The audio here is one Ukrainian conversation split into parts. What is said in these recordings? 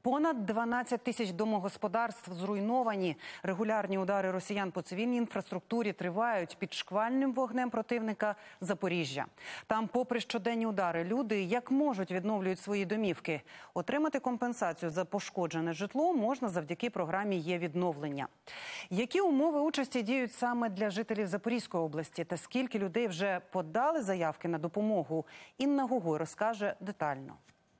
Понад 12 тисяч домогосподарств зруйновані. Регулярні удари росіян по цивільній інфраструктурі тривають під шквальним вогнем противника Запоріжжя. Там, попри щоденні удари, люди як можуть відновлюють свої домівки. Отримати компенсацію за пошкоджене житло можна завдяки програмі «Є-відновлення». Які умови участі діють саме для жителів Запорізької області та скільки людей вже подали заявки на допомогу? Інна Гогой розкаже детально.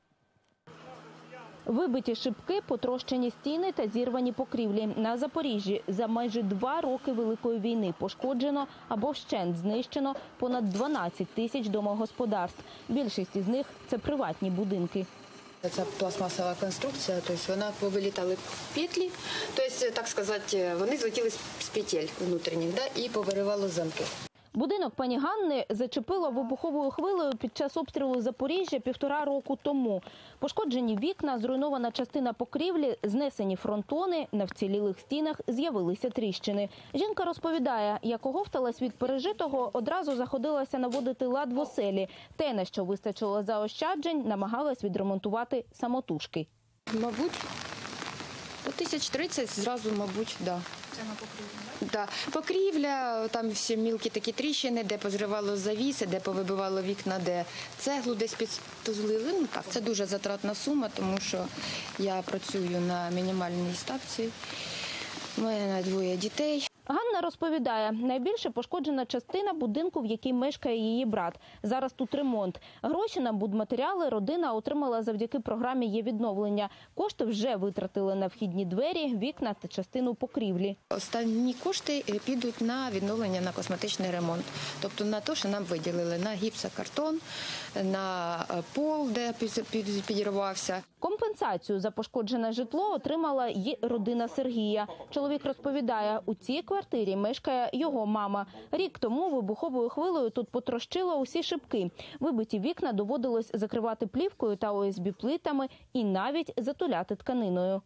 Вибиті шибки, потрощені стіни та зірвані покрівлі. На Запоріжжі за майже 2 роки Великої війни пошкоджено або вщент знищено понад 12 тисяч домогосподарств. Більшість із них – це приватні будинки. Це пластмасова конструкція, тобто вона повилітали петлі, тобто, так сказати, вони злетіли з петель внутрішніх і повиривало замки. Будинок пані Ганни зачепило вибуховою хвилею під час обстрілу Запоріжжя 1,5 року тому. Пошкоджені вікна, зруйнована частина покрівлі, знесені фронтони, на вцілілих стінах з'явилися тріщини. Жінка розповідає, як оговталась від пережитого, одразу заходилася наводити лад в оселі. Те, на що вистачило заощаджень, намагалась відремонтувати самотужки. Мабуть, по 1030 зразу, мабуть, да. Це на покрівлі? Да. Покрівля, там всі мілкі такі тріщини, де позривало завіси, де повибивало вікна, де цеглу десь підтузлили. Ну так, це дуже затратна сума, тому що я працюю на мінімальній ставці. У мене 2 дітей. Ганна розповідає, найбільше пошкоджена частина будинку, в якій мешкає її брат. Зараз тут ремонт. Гроші на будматеріали родина отримала завдяки програмі «Є-відновлення». Кошти вже витратили на вхідні двері, вікна та частину покрівлі. Останні кошти підуть на відновлення, на косметичний ремонт. Тобто на те, що нам виділили на гіпсокартон, на пол, де підірвався. Компенсацію за пошкоджене житло отримала й родина Сергія. Чоловік розповідає, у цій квартирі мешкає його мама. Рік тому вибуховою хвилею тут потрощило усі шибки. Вибиті вікна доводилось закривати плівкою та ОСБ-плитами і навіть затуляти тканиною.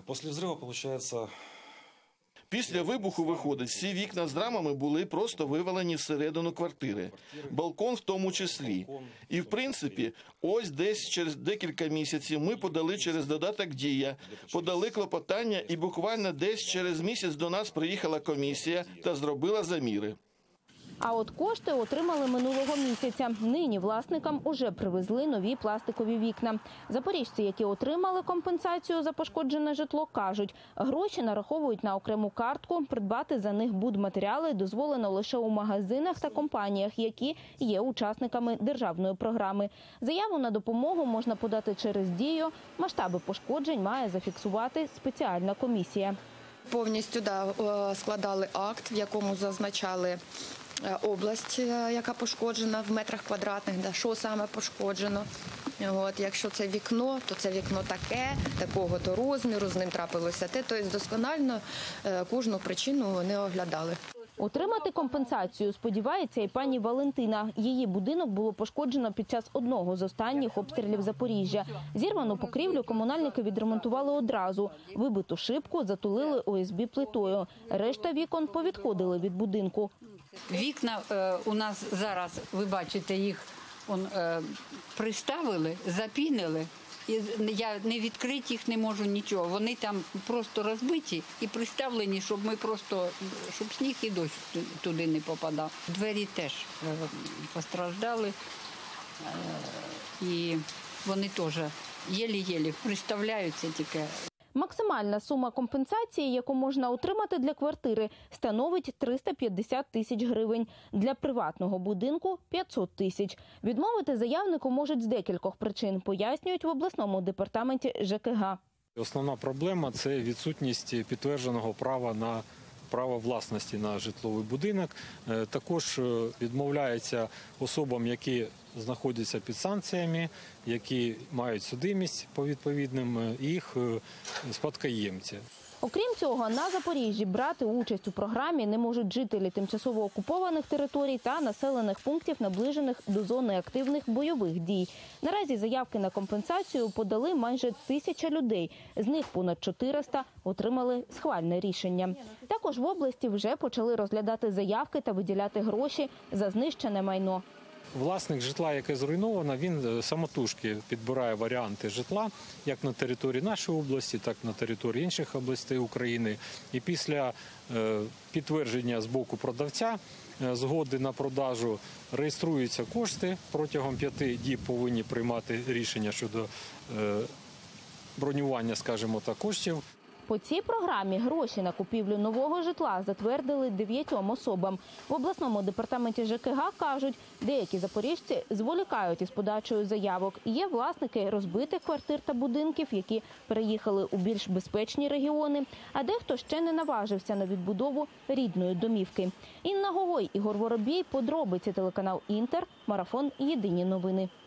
Після вибуху, виходить, всі вікна з рамами були просто вивалені всередину квартири. Балкон в тому числі. І, в принципі, ось десь через декілька місяців ми подали через додаток «Дія», подали клопотання і буквально десь через місяць до нас приїхала комісія та зробила заміри. А от кошти отримали минулого місяця. Нині власникам уже привезли нові пластикові вікна. Запоріжці, які отримали компенсацію за пошкоджене житло, кажуть, гроші нараховують на окрему картку, придбати за них будматеріали дозволено лише у магазинах та компаніях, які є учасниками державної програми. Заяву на допомогу можна подати через «Дію». Масштаби пошкоджень має зафіксувати спеціальна комісія. Повністю складали акт, в якому зазначали область, яка пошкоджена в метрах квадратних, що саме пошкоджено. Якщо це вікно, то це вікно таке, такого-то розміру, з ним трапилося те. Тобто досконально кожну причину вони оглядали. Отримати компенсацію сподівається і пані Валентина. Її будинок було пошкоджено під час одного з останніх обстрілів Запоріжжя. Зірвану покрівлю комунальники відремонтували одразу. Вибиту шибку затулили ОСБ-плитою. Решта вікон повідходили від будинку. Вікна у нас зараз, ви бачите, їх приставили, запінили. І я не відкрити їх не можу нічого. Вони там просто розбиті і приставлені, щоб щоб сніг і дощ туди не попадав. Двері теж постраждали, і вони теж єлі-єлі приставляються тільки. Максимальна сума компенсації, яку можна отримати для квартири, становить 350 тисяч гривень. Для приватного будинку – 500 тисяч. Відмовити заявнику можуть з декількох причин, пояснюють в обласному департаменті ЖКГ. Основна проблема – це відсутність підтвердженого права на право власності на житловий будинок. Також відмовляється особам, які знаходяться під санкціями, які мають судимість по відповідним, їх спадкоємці. Окрім цього, на Запоріжжі брати участь у програмі не можуть жителі тимчасово окупованих територій та населених пунктів, наближених до зони активних бойових дій. Наразі заявки на компенсацію подали майже 1000 людей. З них понад 400 отримали схвальне рішення. Також в області вже почали розглядати заявки та виділяти гроші за знищене майно. власник житла, яке зруйновано, він самотужки підбирає варіанти житла, як на території нашої області, так і на території інших областей України. І після підтвердження з боку продавця згоди на продажу реєструються кошти. Протягом 5 діб повинні приймати рішення щодо бронювання, скажімо так, коштів. По цій програмі гроші на купівлю нового житла затвердили 9 особам. В обласному департаменті ЖКГ кажуть, деякі запоріжці зволікають із подачею заявок. Є власники розбитих квартир та будинків, які переїхали у більш безпечні регіони, а дехто ще не наважився на відбудову рідної домівки. Інна Гогой, Ігор Воробій, подробиці, телеканал «Інтер», марафон «Єдині новини».